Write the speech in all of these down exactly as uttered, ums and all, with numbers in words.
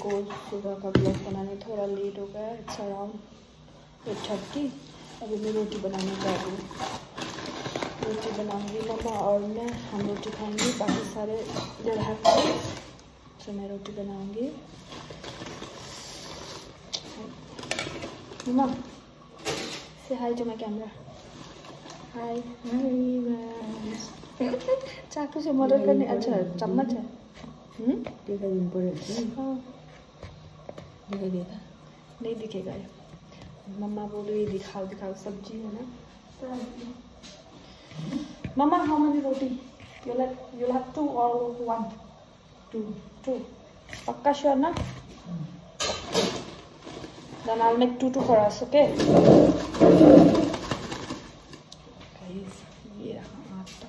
को सुबह का ब्लॉग बनाने थोड़ा लेट हो गया। It's around eight thirty. अभी मैं रोटी बनाने जा रही हूँ। रोटी बनाऊंगी मम्मा और मैं, हम रोटी खाएंगे। बाकी सारे इधर है तो मैं रोटी बनाऊंगी। मम्मा से hi to my camera. Hi चाकू से मदद करने। अच्छा चम्मच है। हम्म हाँ दिखाई देगा नहीं दिखेगा ये। मम्मा बोल रही दिखाओ दिखाओ सब्जी है ना। मम्मा how many roti you like you have two और वन टू टू पक्का श्योर ना। Then I'll make two two for us, okay? Guys, ये रहा आटा।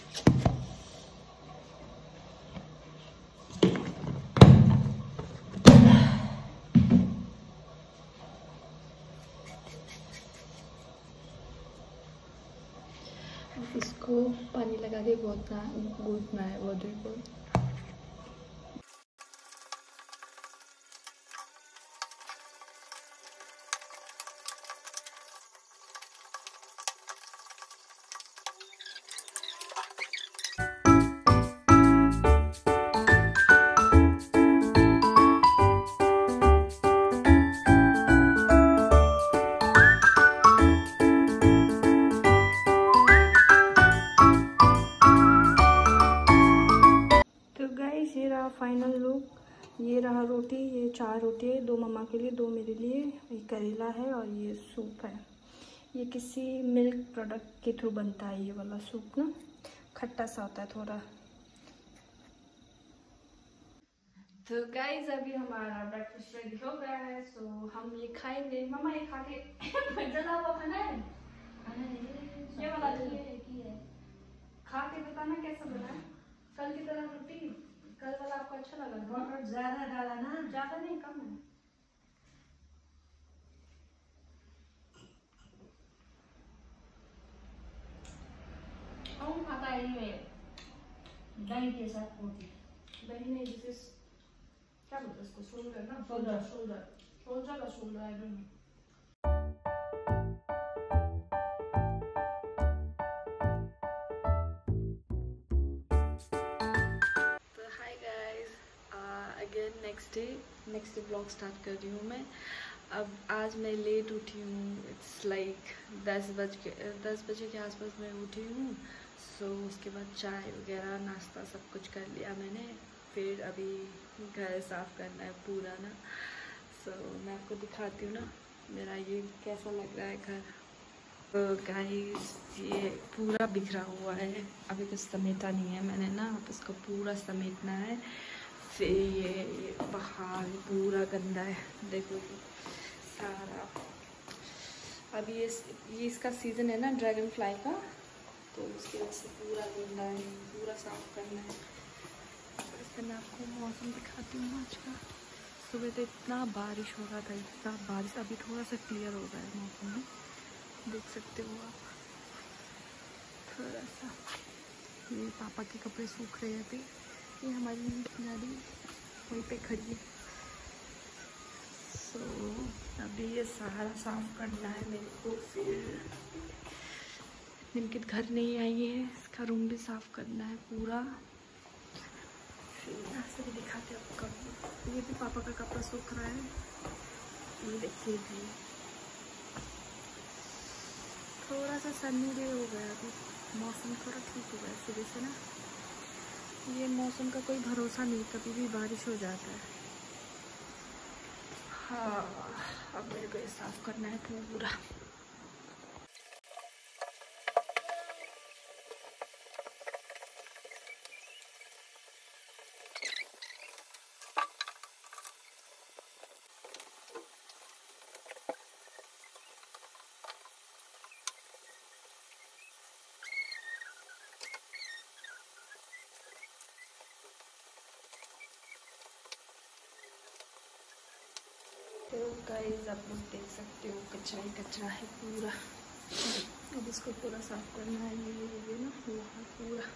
इसको पानी लगा के गूंथना गूंथना है। वो देखो फाइनल लुक। ये रहा रोटी, ये चार रोटी है, दो मम्मा के लिए दो मेरे लिए। ये करेला है और ये सूप है। ये किसी मिल्क प्रोडक्ट के थ्रू बनता है ये वाला सूप ना, खट्टा सा होता है थोड़ा। तो गाइज अभी हमारा ब्रेकफास्ट रेडी हो गया है, सो हम ये खाएंगे। मम्मा ये खा के जला हुआ खाना है, ये वाला है। खा के बताना कैसा बना है। कल की तरह रोटी, कल वाला आपको अच्छा लगा? बटर ज्यादा डाला ना? ज्यादा नहीं, कम है। कौन खाता है ये दही के साथ रोटी? दही नहीं, दिस इज क्या बोलते हैं इसको, शोल्डर ना, शोल्डर शोल्डर शोल्डर का shoulder I don't know. Again next day next day blog start कर रही हूँ मैं। अब आज मैं लेट उठी हूँ। इट्स लाइक दस बज के दस बजे के आसपास मैं उठी हूँ। सो so, उसके बाद चाय वगैरह नाश्ता सब कुछ कर लिया मैंने। फिर अभी घर साफ़ करना है पूरा ना। सो so, मैं आपको दिखाती हूँ ना मेरा ये कैसा लग रहा है घर। तो गाइस ये पूरा बिखरा हुआ है, अभी कुछ समेटा नहीं है मैंने ना। अब इसको पूरा समेटना है। फिर ये, ये पहाड़ पूरा गंदा है, देखो सारा। अभी ये ये इसका सीज़न है ना ड्रैगन फ्लाई का, तो उसकी वजह से पूरा गंदा है, पूरा साफ करना है। इससे मैं आपको मौसम दिखाती हूँ आज का। सुबह तो इतना बारिश हो रहा था, इतना बारिश। अभी थोड़ा सा क्लियर हो गया है मौसम में, देख सकते हो आप थोड़ा सा। ये पापा के कपड़े सूख रहे हैं अभी। ये हमारी गाड़ी वहीं पे खड़ी है। सो so, अभी ये सारा साफ करना है मेरे को। फिर निमकित घर नहीं आई है, इसका रूम भी साफ करना है पूरा। फिर यहाँ से भी दिखाते हैं आपको। ये भी पापा का कपड़ा सूख रहा है, ये देखिए जी। थोड़ा सा सन्नी डे हो गया, अभी मौसम थोड़ा ठीक हो गया सुबह से ना। ये मौसम का कोई भरोसा नहीं, कभी भी बारिश हो जाता है। हाँ अब मेरे को ये साफ करना है पूरा। तो गाइस आप लोग देख सकते हो कचरा ही कचरा है पूरा। अब इसको पूरा साफ करना है। ये ये ना यहाँ पूरा।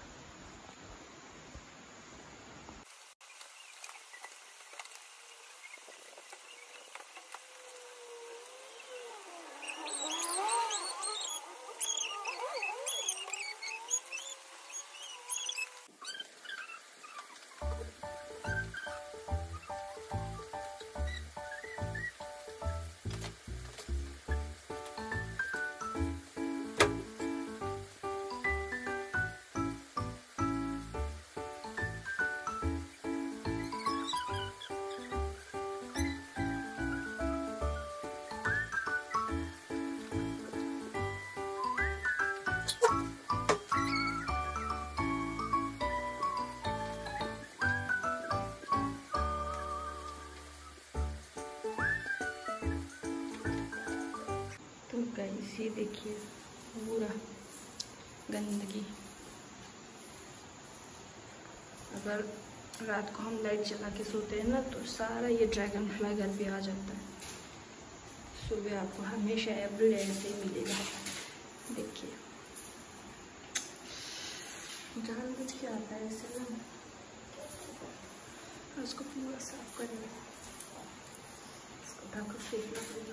तो गाइस ये देखिए पूरा गंदगी। अगर रात को हम लाइट जला के सोते हैं ना तो सारा ये ड्रैगन फ्लाई घर पे आ जाता है। सुबह आपको हमेशा एवरी डे ऐसे ही मिलेगा। देखिए जानबूझ के आता है ऐसे ना। उसको पूरा साफ करेंगे, इसको ढक फेंकना पड़ेगा।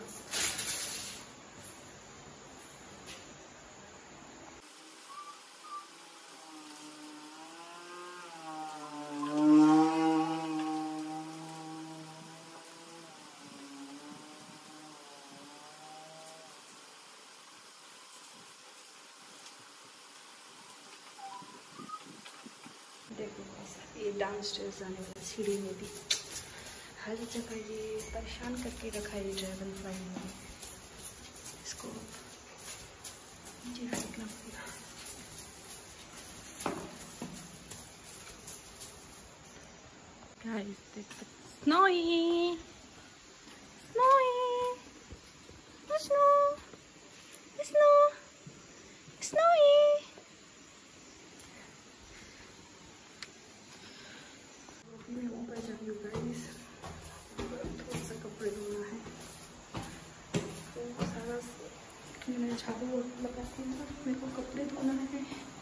देखो ये डांस स्टेज आने वाला सीढ़ी में भी हर जगह ये परेशान करके रखा है ये ड्रैगन फ्लाई ने। इसको नीचे फेंकना पड़ेगा। गाइस देख सकते snowy snowy snow snow snowy. मैं ऊपर जा रही हूँ गाइस, थोड़ा सा कपड़े धोना है। तो सारा मैंने झाड़ू लगाती हूँ ना, मेरे को कपड़े धोना है।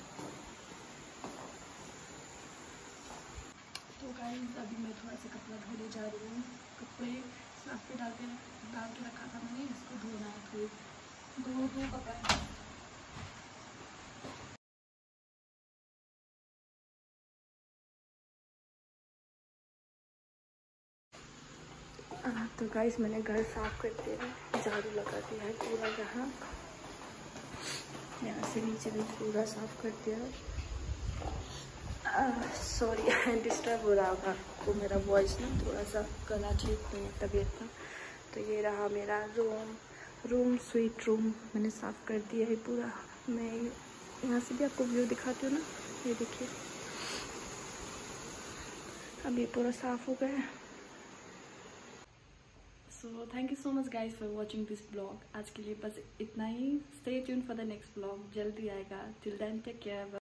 तो गाइस अभी मैं थोड़ा सा कपड़ा धोने जा रही हूँ। कपड़े साफ पे डाल के डाल के रखा था मैंने, इसको धोना है। थोड़ी दो दो कपड़ा। तो गाइस मैंने घर साफ कर दिया है, झाड़ू लगा दिया है पूरा। यहाँ यहाँ से नीचे भी पूरा साफ कर दिया है। सॉरी डिस्टर्ब हो रहा होगा आपको मेरा वॉइस ना, थोड़ा सा गला ठीक नहीं है, तबीयत का। तो ये रहा मेरा रूम रूम स्वीट रूम मैंने साफ कर दिया है पूरा। मैं यहाँ से भी आपको व्यू दिखाती हूँ ना, ये देखिए अब ये पूरा साफ हो गया है। So thank you so much guys for watching this blog. आज के लिए बस इतना ही। Stay tune for the next blog, जल्दी आएगा। Till then take care.